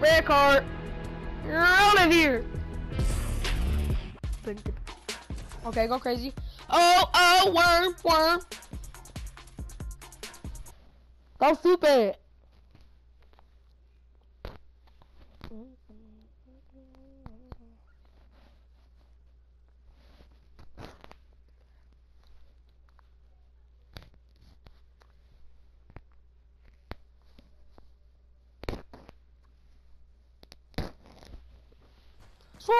Red card. You're out of here. Okay, go crazy. Oh, worm. Go stupid. Swoop!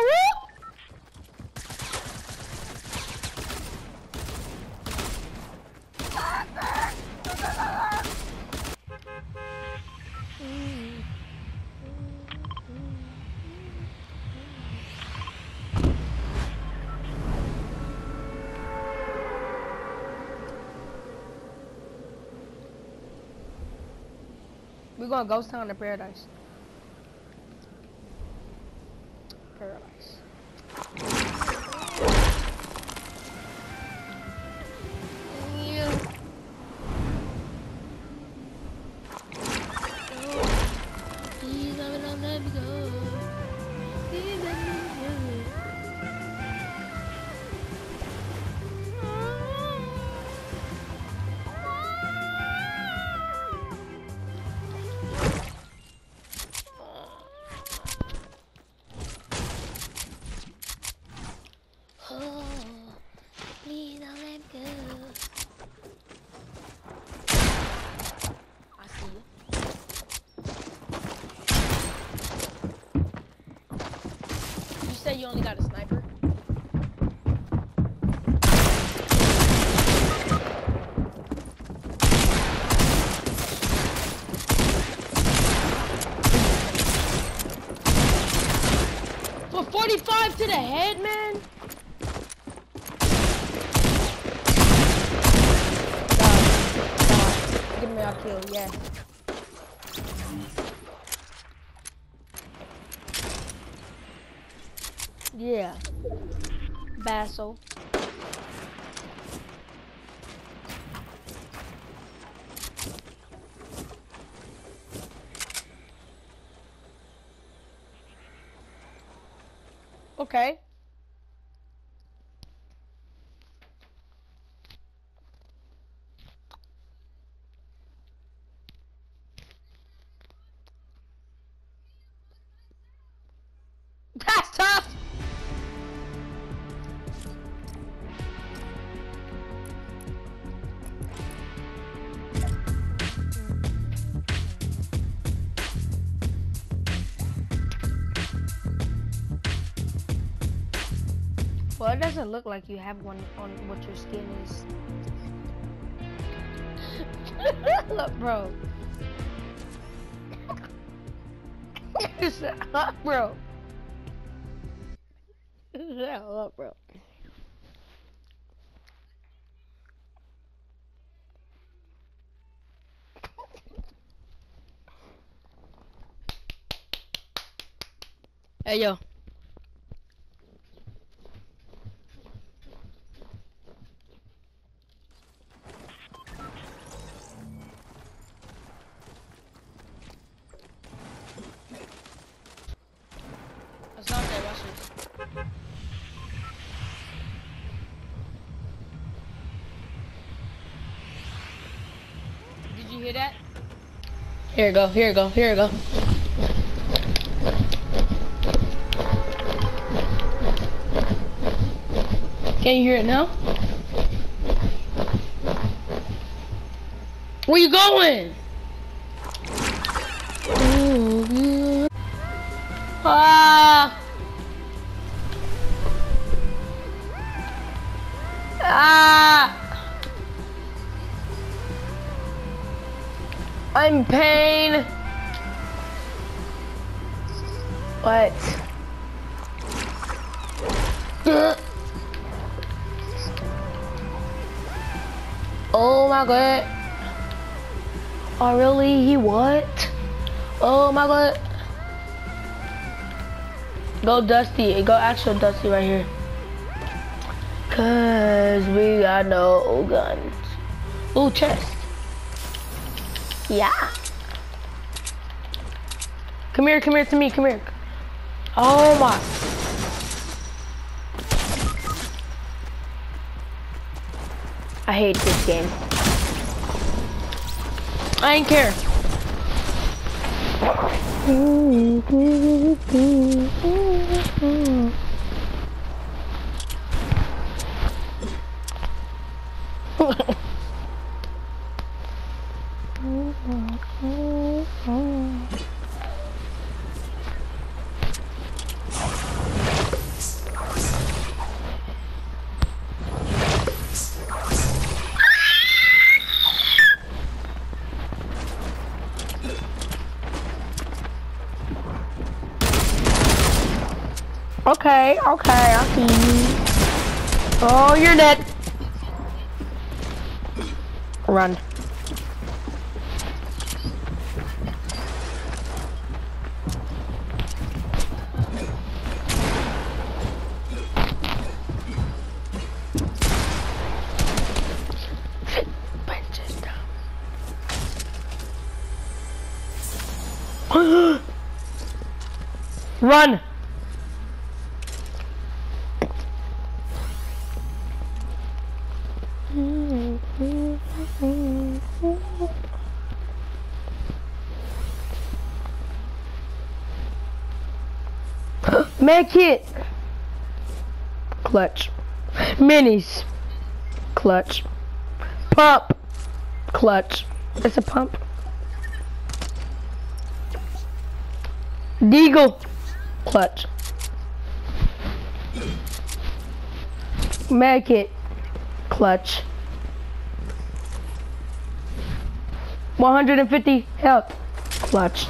We're going ghost town to paradise. Paradise. Yeah. Please don't let me go. Please let me go. Please don't let me go. I see you. You said you only got a sniper? For 45 to the head, man? Give me a kill, yeah. Yeah. Basso. Okay. That's tough. Well, it doesn't look like you have one on what your skin is. Look, bro. Shut up, bro. Shut up, bro. Hey, yo. It's not there, watch this. Did you hear that? Here we go, here we go, here we go. Can you hear it now? Where you going? Ooh, ah! Ah! I'm in pain. What? Oh my god. Oh really? He what? Oh my god. Go Dusty. Go actual Dusty right here. Cause we got no guns. Ooh, chest. Yeah. Come here to me, come here. Oh my. I hate this game. I ain't care. Okay, I see you. Oh, you're dead. Run. Run. Make it. Clutch. Minis. Clutch. Pump. Clutch. It's a pump. Deagle. Clutch. Make it. Clutch. 150 health. Clutch.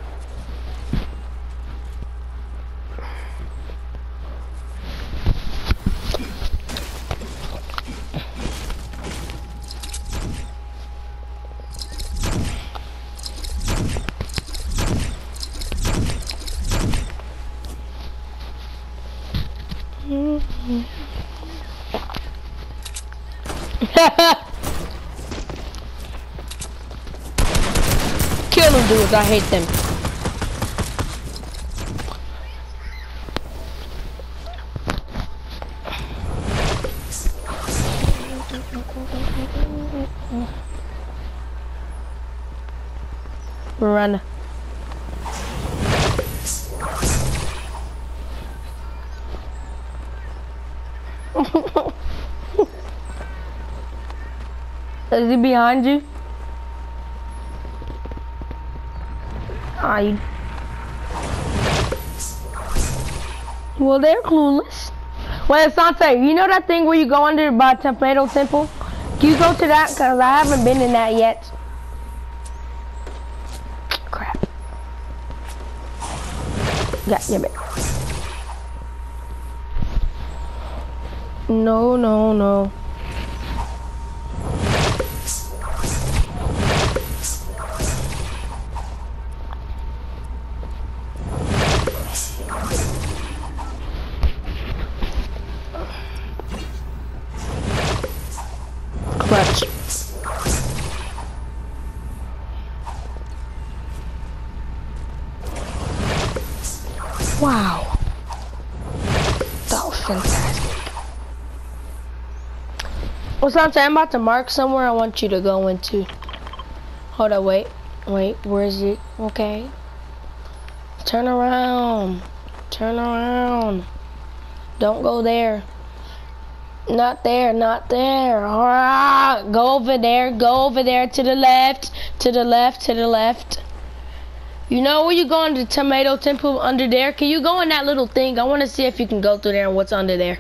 Kill them dudes, I hate them. Run. Is he behind you? Hide. Well, they're clueless. Wait, Asante, you know that thing where you go under by Tomato Temple? Can you go to that? Because I haven't been in that yet. Crap. Damn it. No. Clutch. Wow. That was fantastic. Well, Asante, I'm about to mark somewhere I want you to go into. Hold on, wait, where is it? Okay. Turn around. Don't go there. Not there. Ah, go over there to the left. You know where you going to Tomato Temple under there? Can you go in that little thing? I want to see if you can go through there and what's under there.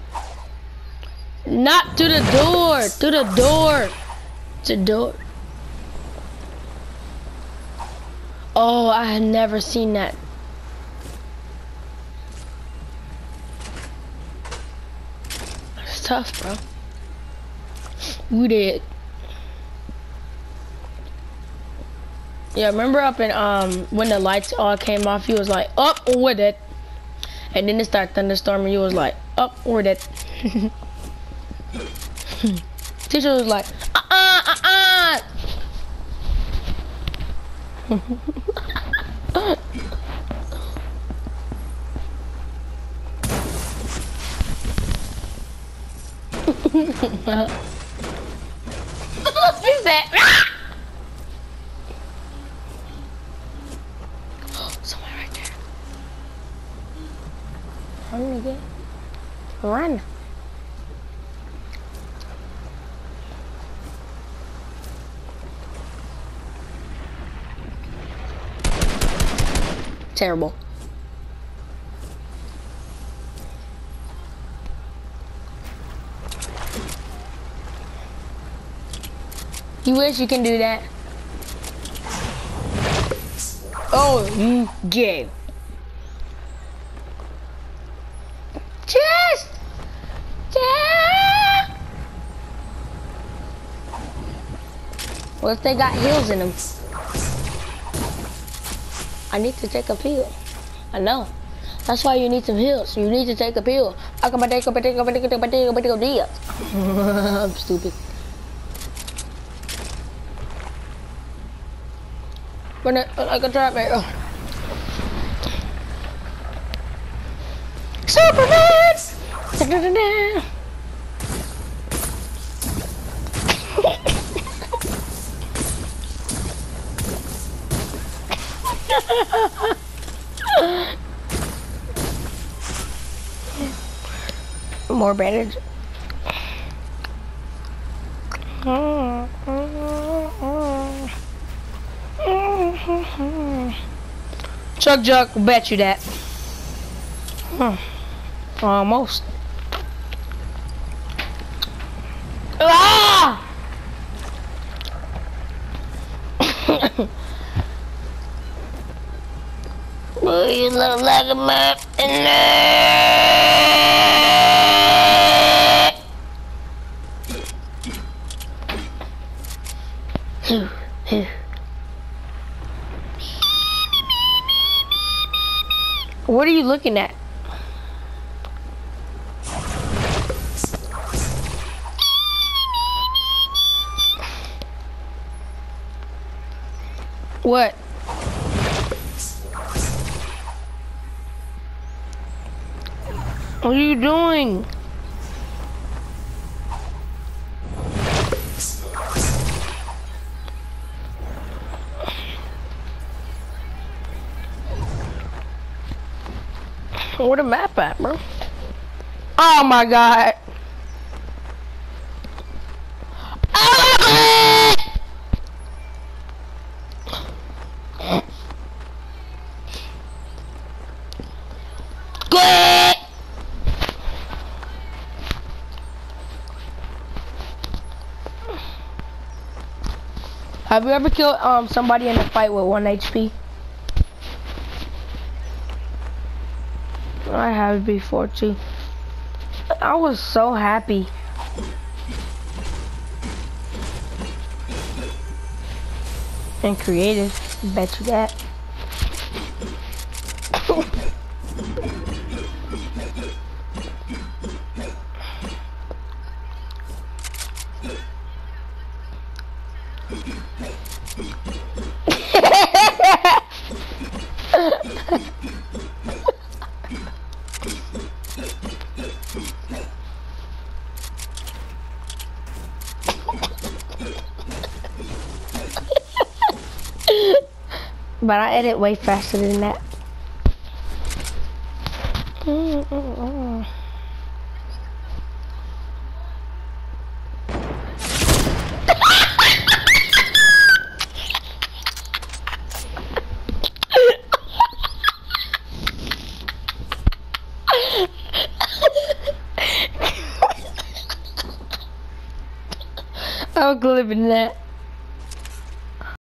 Not to the door, to the door. Oh, I had never seen that. It's tough, bro. We did. Yeah, remember up in when the lights all came off, he was like, up with it. And then it started thunderstorming, he was like, up with it. Teacher was like, What's that? Somewhere right there. Run, nigga. Run. Terrible. You wish you can do that. Oh, you gay. Chest! Chest! What if they got heels in them? I need to take a pill. I know. That's why you need some heals. You need to take a pill. I'm stupid. Run it like a trap man. Superman! More bandage. Chuck, bet you that. Almost. Ah! Boy, you look like a map in there. What are you looking at? What? What are you doing? Where the map at, bro? Oh my god. Have you ever killed somebody in a fight with 1 HP? I have before too. I was so happy. And creative, bet you that. But I edit way faster than that. I'm clipping that.